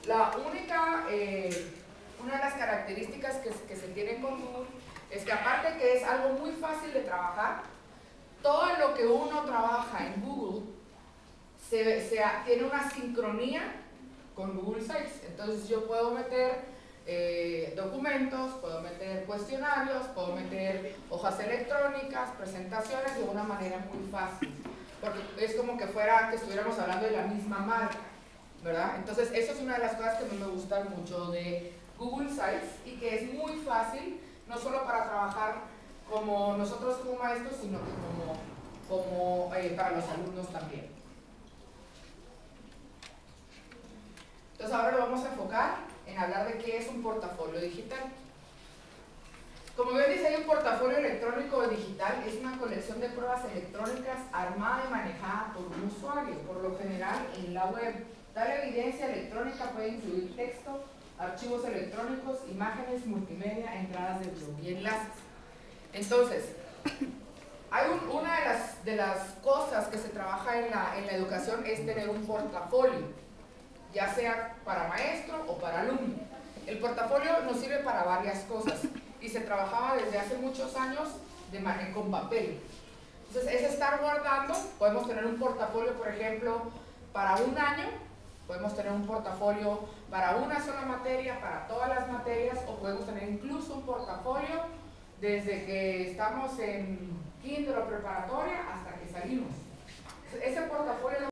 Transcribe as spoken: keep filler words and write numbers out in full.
La única, eh, una de las características que, que se tiene con Google es que aparte que es algo muy fácil de trabajar, todo lo que uno trabaja en Google se, se, tiene una sincronía con Google Sites. Entonces yo puedo meter eh, documentos, puedo meter cuestionarios, puedo meter hojas electrónicas, presentaciones de una manera muy fácil, porque es como que fuera que estuviéramos hablando de la misma marca, ¿verdad? Entonces eso es una de las cosas que a mí me gustan mucho de Google Sites y que es muy fácil, no solo para trabajar como nosotros como maestros, sino como, como eh, para los alumnos también. Entonces ahora lo vamos a enfocar en hablar de qué es un portafolio digital. Como bien dice, hay un portafolio electrónico o digital, es una colección de pruebas electrónicas armada y manejada por un usuario, por lo general en la web. Tal evidencia electrónica puede incluir texto, archivos electrónicos, imágenes, multimedia, entradas de blog y enlaces. Entonces, hay un, una de las, de las cosas que se trabaja en la, en la educación es tener un portafolio, ya sea para maestro o para alumno. El portafolio nos sirve para varias cosas y se trabajaba desde hace muchos años de manera, con papel. Entonces, es estar guardando. Podemos tener un portafolio, por ejemplo, para un año, podemos tener un portafolio para una sola materia, para todas las materias, o podemos tener incluso un portafolio desde que estamos en kinder o preparatoria hasta que salimos. Ese portafolio